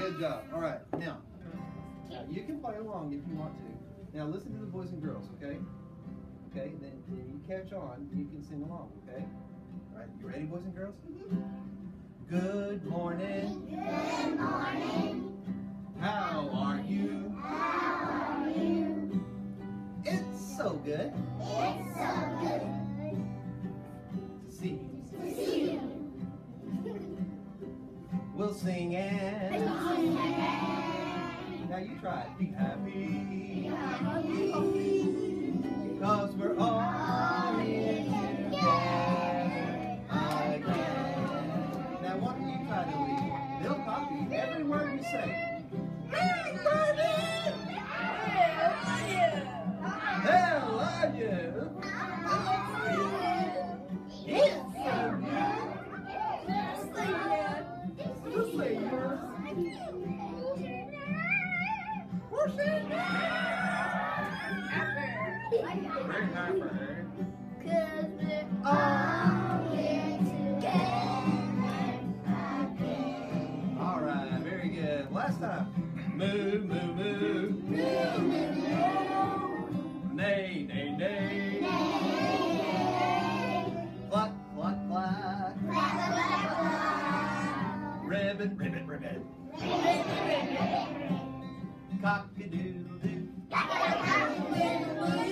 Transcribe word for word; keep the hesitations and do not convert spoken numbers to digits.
Good job. All right. Now, now, you can play along if you want to. Now, listen to the boys and girls, okay? Okay, then, then you catch on. You can sing along, okay? All right. You ready, boys and girls? Good morning. Good morning. How are you? How are you? It's so good. It's so good To see you. to see you. We'll sing and Sing now you try it. Be happy. happy. Cause we're all here together again. Now why don't you try to lead? They'll copy every word you say. How are you? It's so good. Just say yours. We're singing. Very hyper. Cause we're all here together again. All right, very good. Last time. Moo, moo, moo. Moo, moo, moo. Nay, nay, nay. Cluck, cluck, cluck. Clap, clap, clap. Ribbon, ribbon, ribbon. Cock-a-doodle-doo. Cock-a-doodle-doo.